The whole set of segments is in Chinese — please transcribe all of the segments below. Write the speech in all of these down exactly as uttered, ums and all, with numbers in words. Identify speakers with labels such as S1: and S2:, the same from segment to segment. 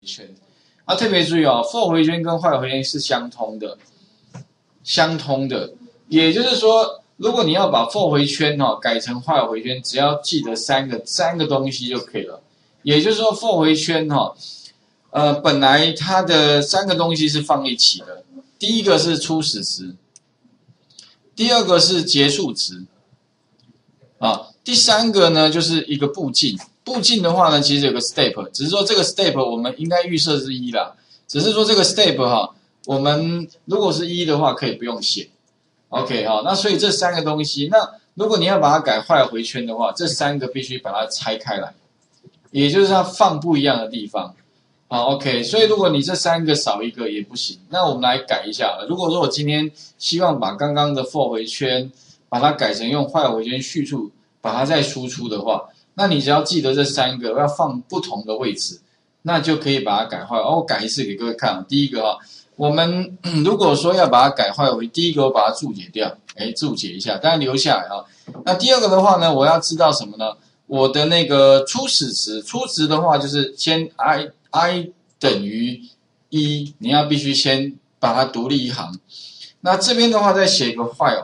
S1: 圈。啊，特别注意哦 ，for 回圈跟坏回圈是相通的，相通的。也就是说，如果你要把 for 回圈哦改成坏回圈，只要记得三个三个东西就可以了。也就是说 ，for 回圈哈，呃，本来它的三个东西是放一起的。第一个是初始值，第二个是结束值，啊，第三个呢就是一个步进。步进的话呢，其实有个 step， 只是说这个 step 我们应该预设是一啦，只是说这个 step 哈，我们如果是一的话，可以不用写。OK 哈，那所以这三个东西，那如果你要把它改坏回圈的话，这三个必须把它拆开来，也就是它放不一样的地方。好 ，OK， 所以如果你这三个少一个也不行，那我们来改一下。如果说我今天希望把刚刚的 for 回圈，把它改成用坏回圈叙述，把它再输出的话，那你只要记得这三个要放不同的位置，那就可以把它改坏。哦，我改一次给各位看。第一个哈，我们如果说要把它改坏回，第一个我把它注解掉，哎，注解一下，当然留下来啊。那第二个的话呢，我要知道什么呢？我的那个初始值，初值的话就是先 i i 等于一，你要必须先把它独立一行。那这边的话再写一个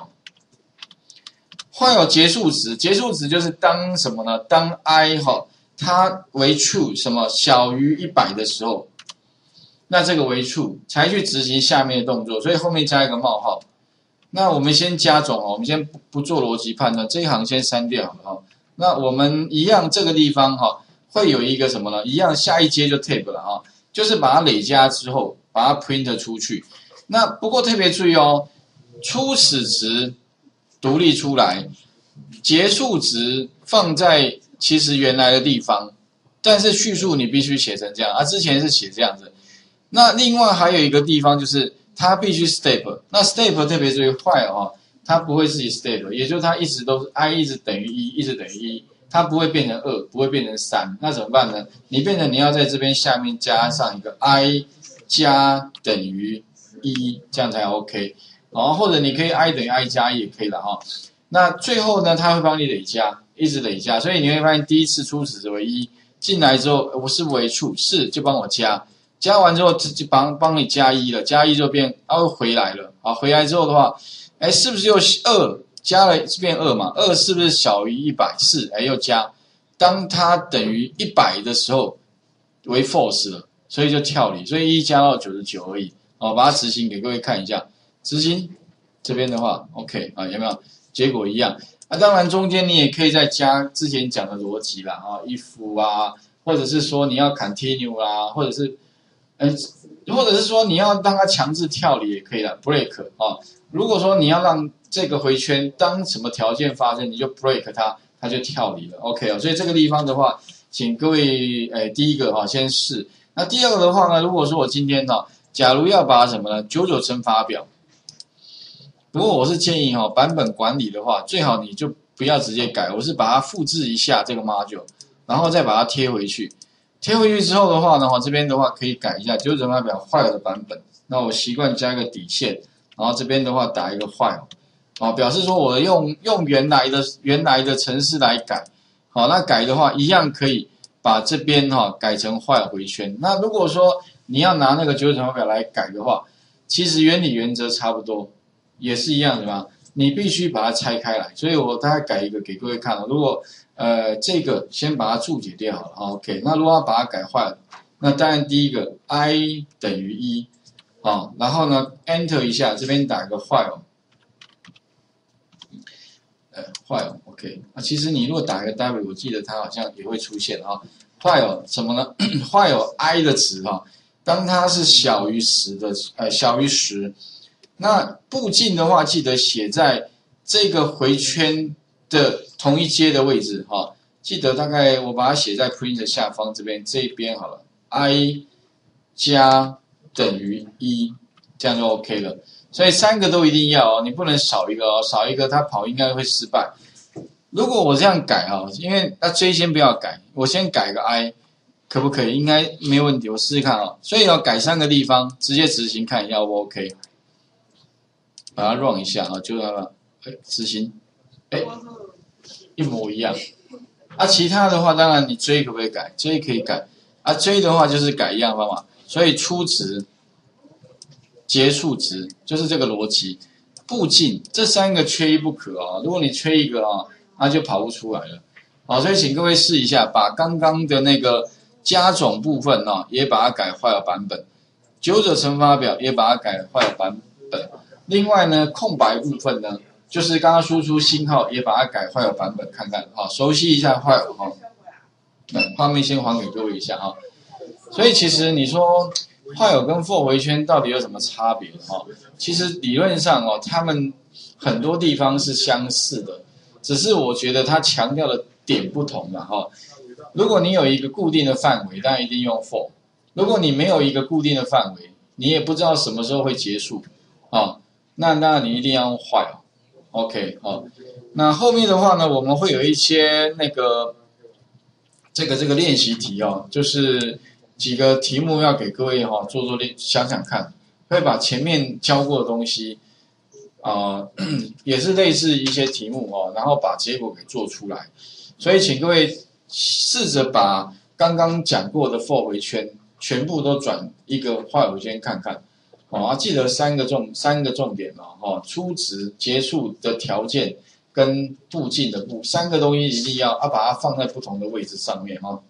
S1: while。while 结束值，结束值就是当什么呢？当 i 哈它为 true 什么小于一百的时候，那这个为 true 才去执行下面的动作，所以后面加一个冒号。那我们先加总哦，我们先不不做逻辑判断，这一行先删掉哈。那我们一样这个地方哈会有一个什么呢？一样下一阶就 tab 了哈，就是把它累加之后把它 print 出去。那不过特别注意哦，初始值独立出来，结束值放在其实原来的地方，但是叙述你必须写成这样，啊，之前是写这样子。那另外还有一个地方就是它必须 step， 那 step 特别注意坏哦，它不会自己 step， 也就是它一直都是 i 一直等于一，一直等于一，它不会变成二，不会变成三，那怎么办呢？你变成你要在这边下面加上一个 i 加等于一，这样才 OK。然后或者你可以 i 等于 i 加一也可以了哈。那最后呢，它会帮你累加，一直累加，所以你会发现第一次初始值为一，进来之后我是为 true 是就帮我加，加完之后就帮帮你加一了，加一就变啊回来了啊，回来之后的话，哎是不是又二加了变二嘛？二是不是小于一百？是，哎又加，当它等于一百的时候为 false 了，所以就跳离，所以一加到九十九而已哦，把它执行给各位看一下。执行这边的话 ，OK 啊，有没有结果一样？那、啊、当然中间你也可以再加之前讲的逻辑啦，啊 ，if 啊，或者是说你要 continue 啦、啊，或者是，嗯，或者是说你要让它强制跳离也可以啦 break 啊。如果说你要让这个回圈当什么条件发生，你就 break 它，它就跳离了 ，OK 哦。所以这个地方的话，请各位，诶，第一个哈、啊、先试。那第二个的话呢，如果说我今天呢、啊，假如要把什么呢？九九乘法表。不过我是建议哈、哦，版本管理的话，最好你就不要直接改，我是把它复制一下这个 module， 然后再把它贴回去。贴回去之后的话呢，这边的话可以改一下九九乘法表坏了的版本。那我习惯加一个底线，然后这边的话打一个坏，啊，表示说我用用原来的原来的程式来改。好，那改的话一样可以把这边哈、哦、改成坏回圈。那如果说你要拿那个九九乘法表来改的话，其实原理原则差不多。也是一样的嘛，你必须把它拆开来，所以我大概改一个给各位看了。如果呃这个先把它注解掉好了 ，OK。那如果要把它改坏了，那当然第一个 i 等于一，啊，然后呢 Enter 一下，这边打一个坏哦，呃坏哦 ，OK。那其实你如果打一个 W， 我记得它好像也会出现啊。坏哦什么呢？坏哦 i 的值哈、啊，当它是小于十的，呃小于十。那步进的话，记得写在这个回圈的同一阶的位置哈。记得大概我把它写在 print 下方这边这一边好了 ，i 加等于一，这样就 OK 了。所以三个都一定要哦，你不能少一个哦，少一个它跑应该会失败。如果我这样改哈，因为那 J 先不要改，我先改个 i， 可不可以？应该没有问题，我试试看啊。所以要改三个地方，直接执行看一下 O 不 OK。把它 run 一下啊，就让它哎执行，哎一模一样。啊，其他的话当然你 J 可不可以改 ？J 可以改， 啊，追的话就是改一样方法，所以初值、结束值就是这个逻辑。步进这三个缺一不可啊，如果你缺一个啊，那就跑不出来了。好，所以请各位试一下，把刚刚的那个加总部分呢、啊，也把它改坏了版本，九者乘法表也把它改坏了版本。另外呢，空白部分呢，就是刚刚输出星号也把它改坏了版本，看看啊，熟悉一下坏了哈。嗯，画面先还给各位一下哈。所以其实你说坏友跟 for 回圈到底有什么差别哈？其实理论上哦，他们很多地方是相似的，只是我觉得它强调的点不同了哈。如果你有一个固定的范围，当然一定用 for； 如果你没有一个固定的范围，你也不知道什么时候会结束啊，那那你一定要用坏哦。OK 好，那后面的话呢，我们会有一些那个这个这个练习题哦，就是几个题目要给各位哈、哦、做做练，想想看，会把前面教过的东西啊、呃，也是类似一些题目哦，然后把结果给做出来。所以请各位试着把刚刚讲过的 for 回圈全部都转一个坏回圈看看。哦，啊，记得三个重三个重点哦，哈，初值、结束的条件跟步进的步三个东西一定要啊，把它放在不同的位置上面哈。